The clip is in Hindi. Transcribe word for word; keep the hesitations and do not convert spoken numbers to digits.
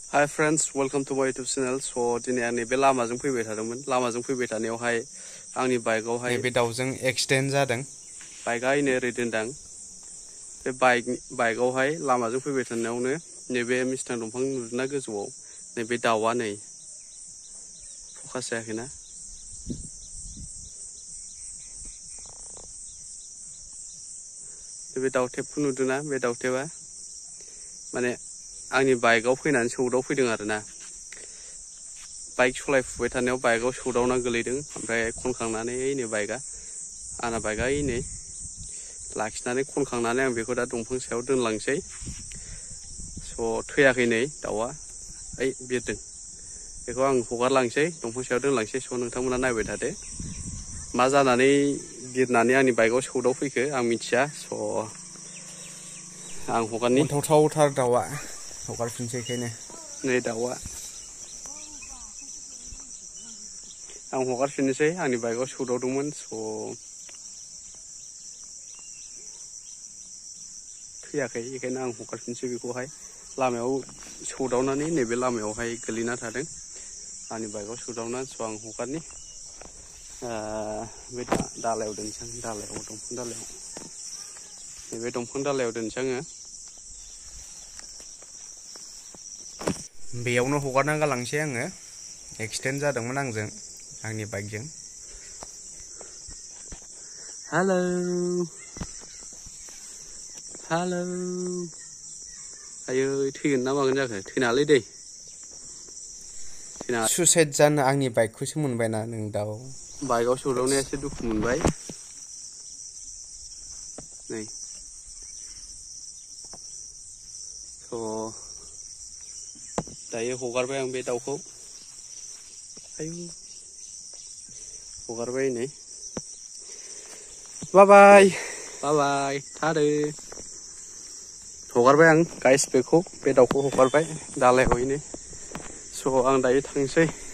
Hi friends, welcome to my YouTube channel. So दिनै आं नैबे लामाजों फैबाय थादोंमोन. लामाजों फैबाय थानायावहाय आंनि बाइकआवहाय नैबे दाउजों एक्सिडेन्ट जादों. बाइकआ ओरैनो ओरै दोनदां. बे बाइक बाइकआवहाय लामाजों फैबाय थानायावनो नैबे मिस्थां दंफां नुदोंना गोजौआव नैबे दाउआ नै फकास जायाखैना? बे दाउथेबखौ नुदोंना? बे दाउथेबा माने आंनि बाइकआव फैनानै सौदाव फैदों आरोना. बाइक सलायफुबाय थानायाव बाइकआव सौदावना गोलैदों. ओमफ्राय खनखांनानै नै बाइकआ आंना बाइकआ नै लाखिनानै खनखांनानै आं बेखौ दा दंफां सायाव दोनलांसै. स' थैयाखै नै दाउआ ओइ बिरदों. बेखौ आं हगारलांसै दंफां सायाव दोनलांसै. स' नोंथांमोना नायबाय थादो मा जानानै बिरनानै आंनि बाइकआव सौदाव फैखो आं मिथिया. स' आं हगारनि अनथावथावथार दाउआ हगारफिनसै बेखायनो नै दाउआ आं हगारफिननोसै. आंनि बाइकआव सौदावदोंमोन. स' थैयाखै बेखायनो आं हगारफिननोसै बेखौहाय. लामायाव सौदावनानै नैबे लामायावहाय गोलैना थादों आंनि बाइकआव सौदावना. स' आं हगारनि बे दालायाव दोनसै आं. दालायाव दंफां दालायाव नैबे दंफां दालायाव दोनसै आङो. बेयावनो हगारना गालांसै आङो. एक्सिडेन्ट जादोंमोन आंजों आंनि बाइकजों. हेलौ हेलौ आयै थैगोन ना मागोन जाखो? थैनाङालै दै. सुइसाइड जानो आंनि बाइकखौसो मोनबायना नों दाउ. बाइकआव सौदावनाया एसे दुखु मोनबाय नै. थ' दायो हगारबाय आं बे दाउखौ. आयु हगारबाय नै. बाय बाय बाय बाय थादो. हगारबाय आं गाइस बेखौ बे दाउखौ हगारबाय दालायावहायनो. स' आं दायो थांसै.